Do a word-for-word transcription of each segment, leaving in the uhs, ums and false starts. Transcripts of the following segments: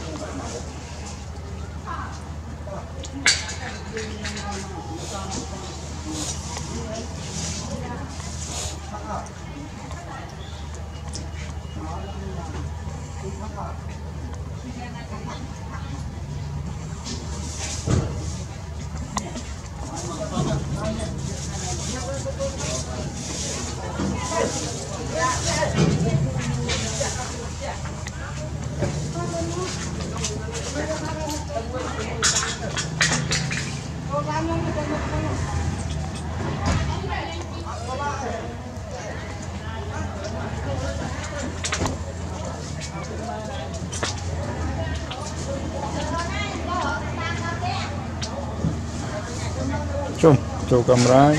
Chôm, chôm camera.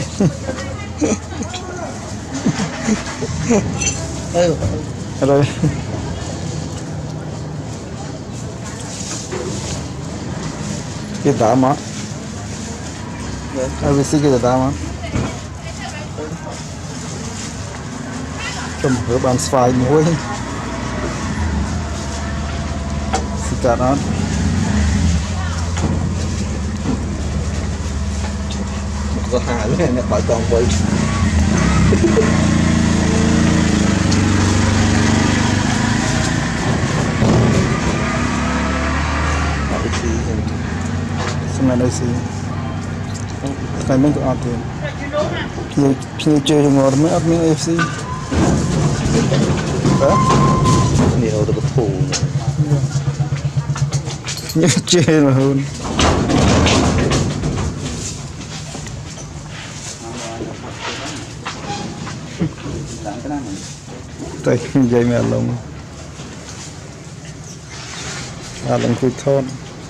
Hello. Kita mah. Habis ini kita mah. Chôm hứa bàn xoài muối. Sekarang. Có hà nữa nè, bà con quay. Xem này xí. Cái mình có ăn tiền. Nhiều nhiều chơi trong ngõ mới ăn miếng ép xê. Đó. Nhiều được phủ. Nhiều chơi mà hơn. Đây, dây mẹ lông à lông khui thôn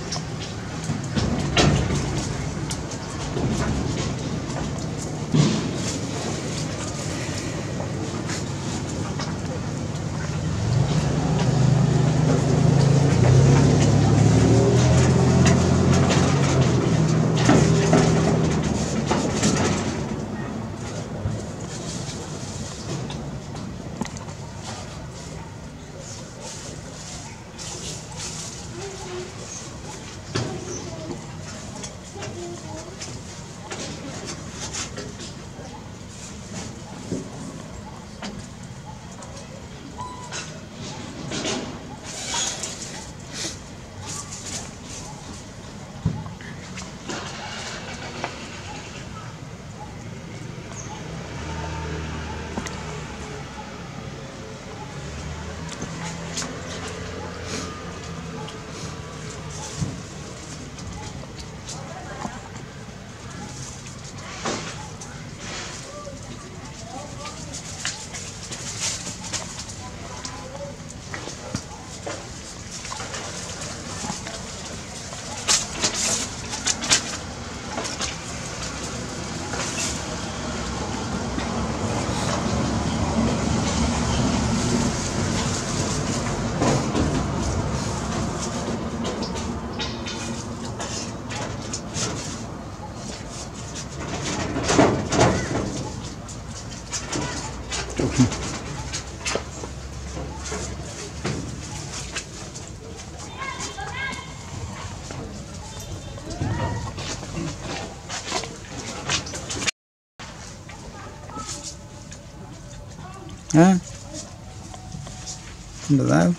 hả? Không được đâu.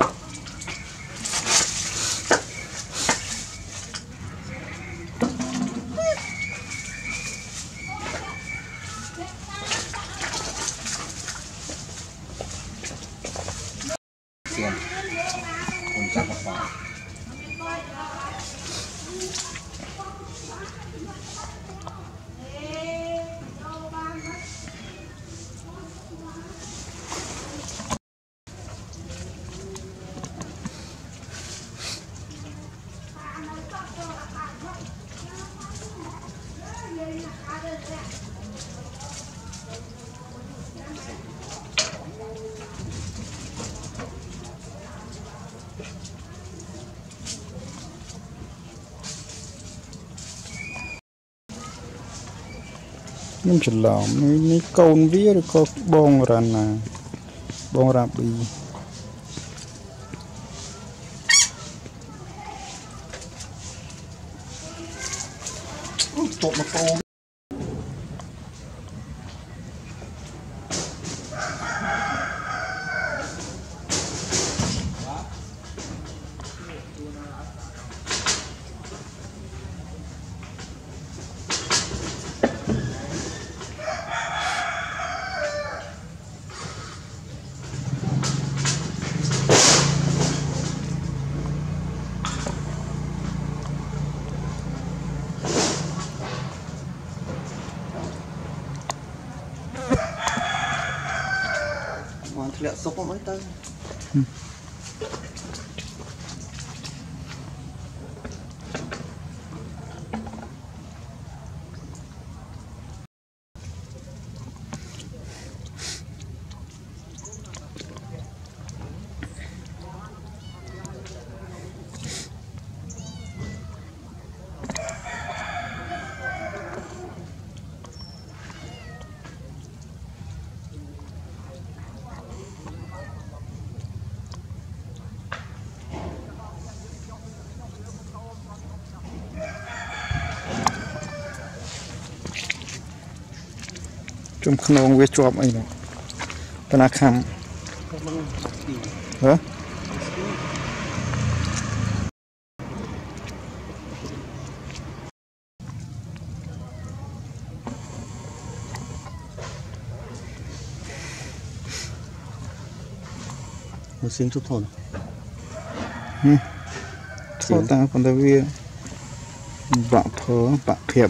Nhưng chỉ làm mấy con vía rồi có bông ra nè, bông ra bị tụt một cô lẹ sốc mới tới trong khung về chụp ấy này, ta là khăm, hả? một xin chút thôi. Hmm, thôi ta còn ta về bạ phở bạ thiệp.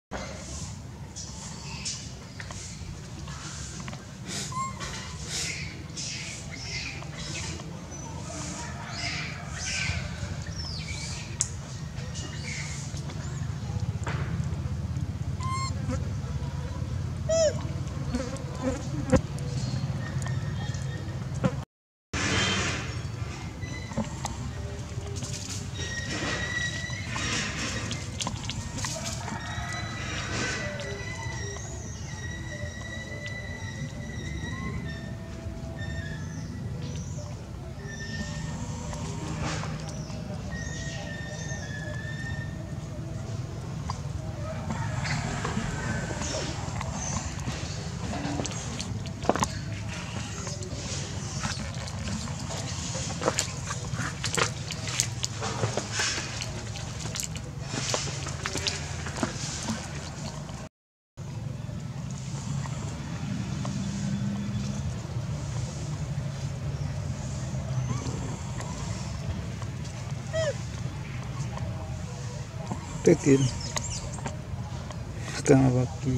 Pigtail setengah baki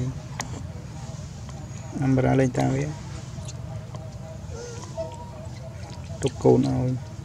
ambil alih tahu ya tukau nawi